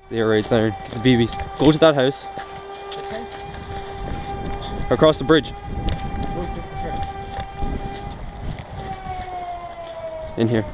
Yeah, right, center. Get the BBs. Go to that house. Okay. Across the bridge. In here.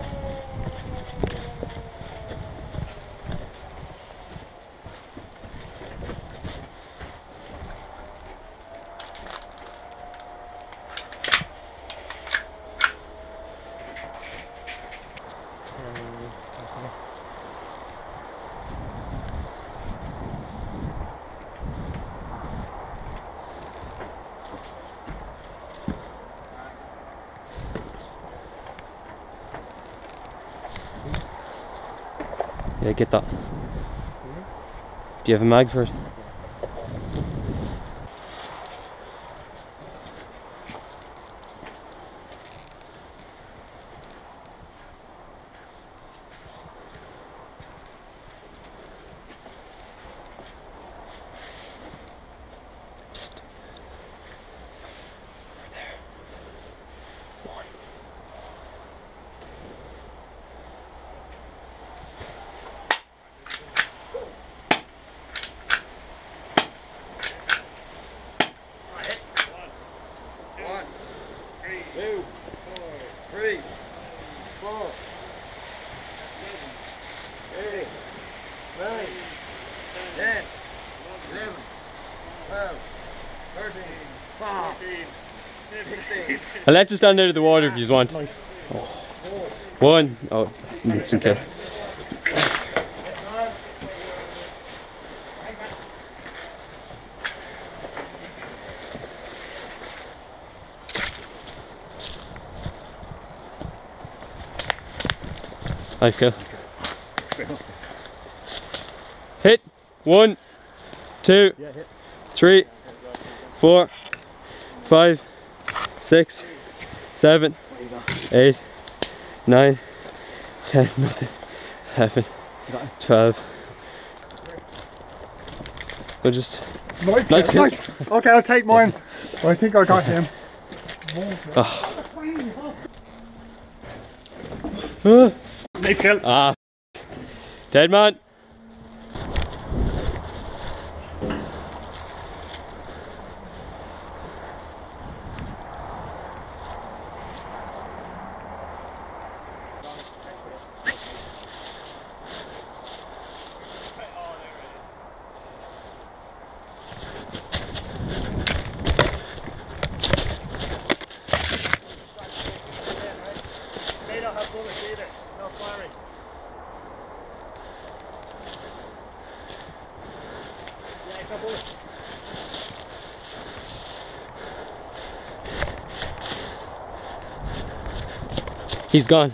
Yeah, get that. Do you have a mag for it? Psst. Over there. One. Two, 3, 4, 8, 9, 10, 11, 12, 13, 14, 16. I'll let you stand out of the water if you want. Oh. One. Oh, it's okay. Nice kill. Hit. 1, 2, 3, 4, 5, 6, 7, 8, 9, 10, nothing. 11, 12. So just nice kill. Okay, I'll take mine. I think I got him. Oh. Nice kill. Ah, dead man. They don't have bullets either. No firing. Yeah, it's no bullets. He's gone.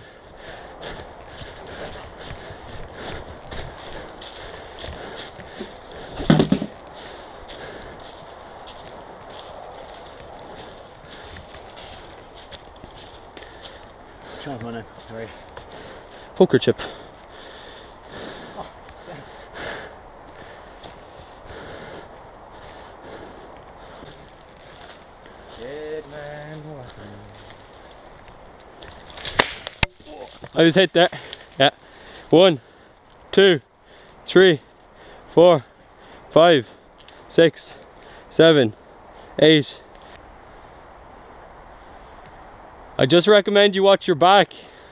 Sean's winning. Sorry. Poker chip. Oh, same. Dead man walking. I was hit there. Yeah. 1, 2, 3, 4, 5, 6, 7, 8. I just recommend you watch your back.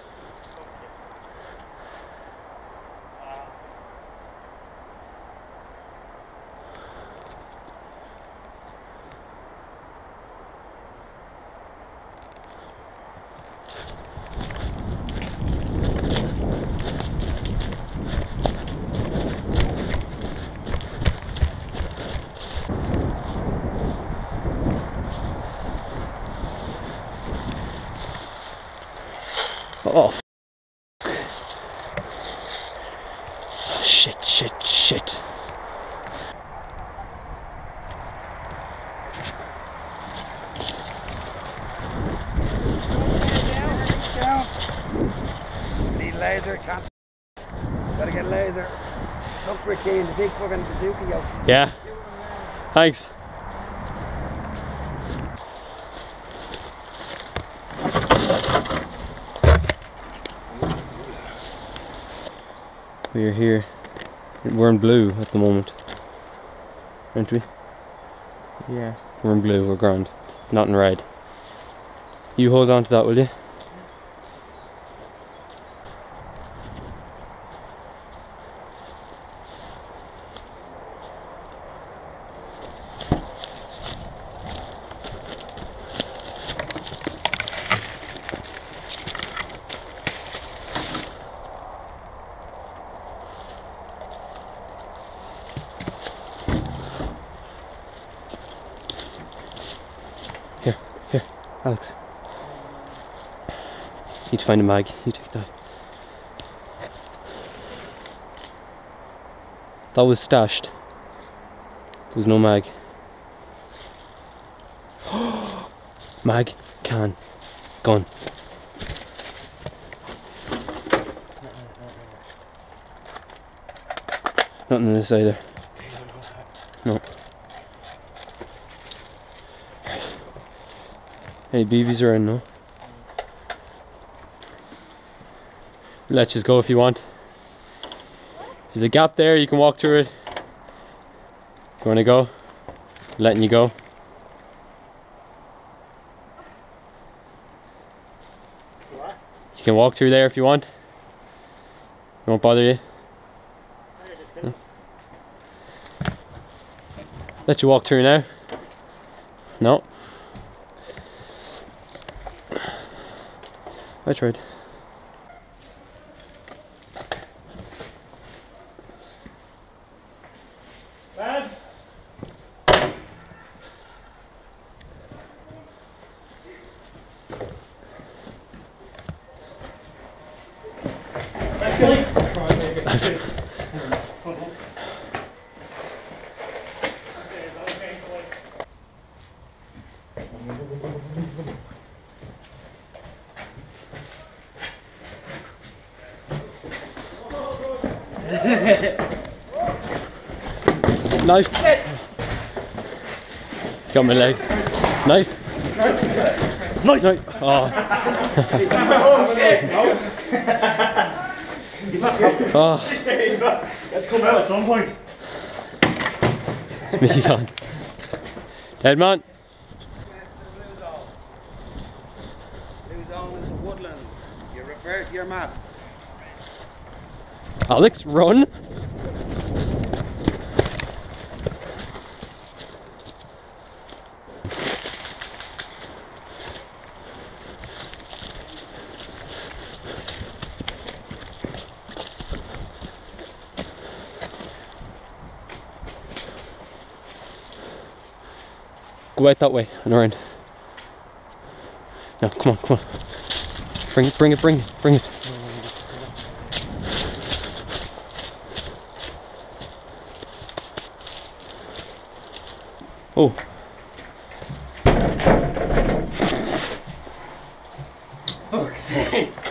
Oh. Shit, shit, shit. Need laser, can't. Gotta get laser. Look for a key in the big fucking bazooka, yo. Yeah. Thanks. We're here We're in blue at the moment, aren't we? Yeah. We're in blue, we're grand. Not in red. You hold on to that, will you? Here, Alex. Need to find a mag. You take that. That was stashed. There was no mag. Mag, can, gun. Nothing in this either. No. Any BBs around, no? Let you go if you want. There's a gap there, you can walk through it. You want to go? Letting you go. What? You can walk through there if you want. It won't bother you. No. Let you walk through now. No. I tried. Lads! Let's go. Knife. Got my leg. Knife. Knife. Knife. Oh. Oh shit! No. He's not coming. Oh. Let's come out at some point. It's me gone. Dead man. Blue zone. Blue zone is the woodland. You refer to your map. Alex, run. Go out that way and around. No, come on, come on. Bring it, bring it, bring it, bring it. Oh. Fuck's sake.